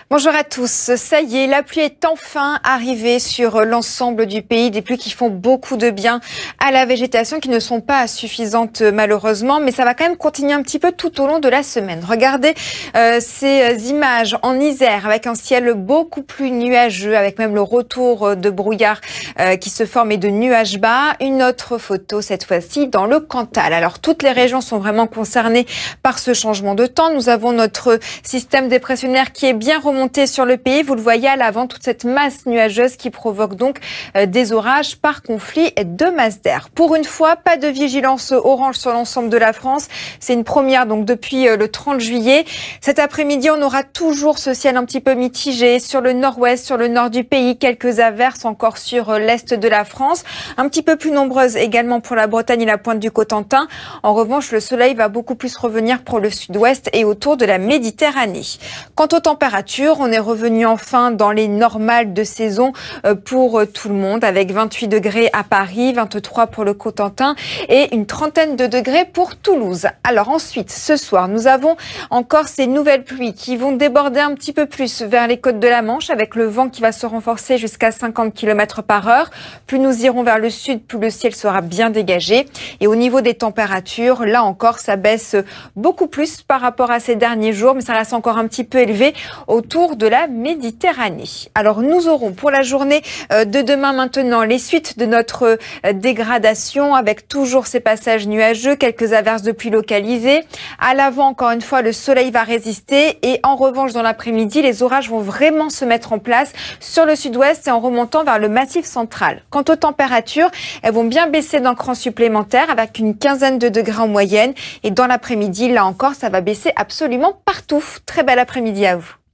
Bonjour à tous. Ça y est, la pluie est enfin arrivée sur l'ensemble du pays. Des pluies qui font beaucoup de bien à la végétation, qui ne sont pas suffisantes malheureusement, mais ça va quand même continuer un petit peu tout au long de la semaine. Regardez ces images en Isère avec un ciel beaucoup plus nuageux, avec même le retour de brouillard qui se forme et de nuages bas. Une autre photo cette fois-ci dans le Cantal. Alors toutes les régions sont vraiment concernées par ce changement de temps. Nous avons notre système dépressionnaire qui est bien remonté sur le pays. Vous le voyez à l'avant, toute cette masse nuageuse qui provoque donc des orages par conflit de masse d'air. Pour une fois, pas de vigilance orange sur l'ensemble de la France. C'est une première donc depuis le 30 juillet. Cet après-midi, on aura toujours ce ciel un petit peu mitigé sur le nord-ouest, sur le nord du pays. Quelques averses encore sur l'est de la France. Un petit peu plus nombreuses également pour la Bretagne et la pointe du Cotentin. En revanche, le soleil va beaucoup plus revenir pour le sud-ouest et autour de la Méditerranée. Quant aux températures, on est revenu enfin dans les normales de saison pour tout le monde, avec 28 degrés à Paris, 23 pour le Cotentin et une trentaine de degrés pour Toulouse. Alors ensuite, ce soir, nous avons encore ces nouvelles pluies qui vont déborder un petit peu plus vers les côtes de la Manche, avec le vent qui va se renforcer jusqu'à 50 km/h. Plus nous irons vers le sud, plus le ciel sera bien dégagé. Et au niveau des températures, là encore, ça baisse beaucoup plus par rapport à ces derniers jours, mais ça reste encore un petit peu élevé autour de la Méditerranée. Alors nous aurons pour la journée de demain maintenant les suites de notre dégradation, avec toujours ces passages nuageux, quelques averses de pluie localisées. À l'avant, encore une fois, le soleil va résister et en revanche, dans l'après-midi, les orages vont vraiment se mettre en place sur le sud-ouest et en remontant vers le massif central. Quant aux températures, elles vont bien baisser d'un cran supplémentaire avec une quinzaine de degrés en moyenne et dans l'après-midi, là encore, ça va baisser absolument partout. Très bel après-midi à vous.